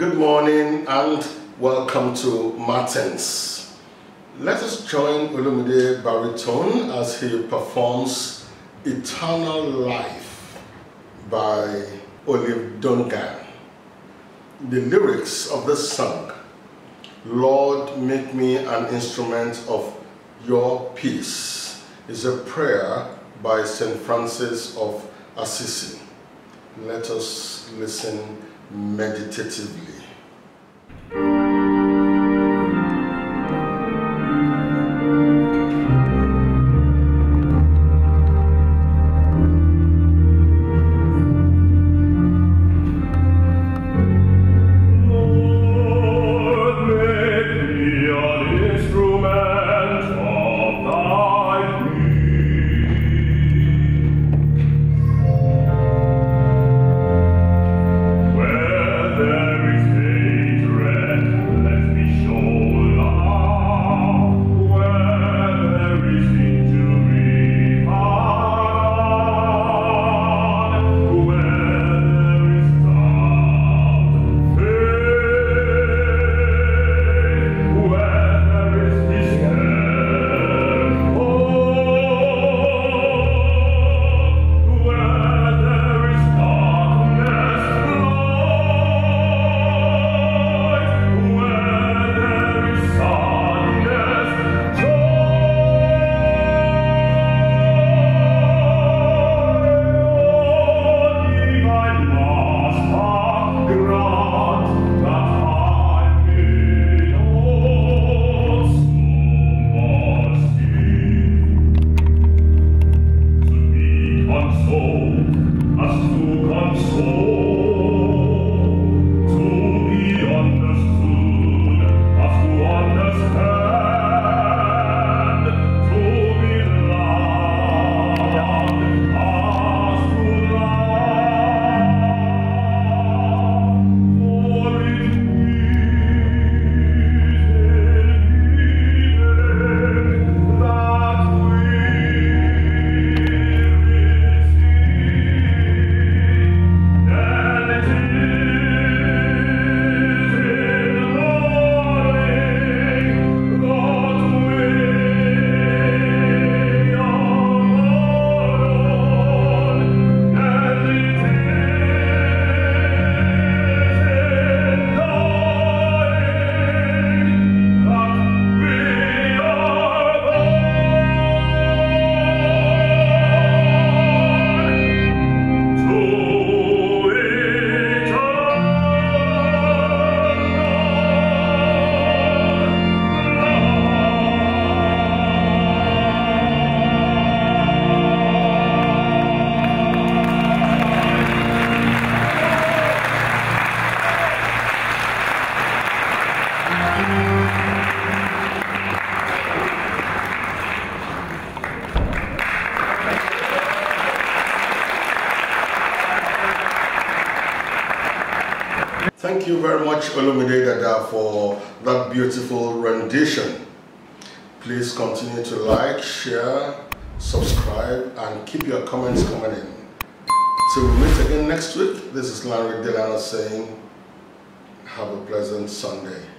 Good morning and welcome to Martins. Let us join OLUMIDE Baritone as he performs Eternal Life by Abiodun. The lyrics of this song: Lord, make me an instrument of your peace, is a prayer by St. Francis of Assisi. Let us listen meditatively. Thank you very much, OLUMIDE Dada, for that beautiful rendition. Please continue to like, share, subscribe, and keep your comments coming in. Till we meet again next week, this is Lanre Delano saying, have a pleasant Sunday.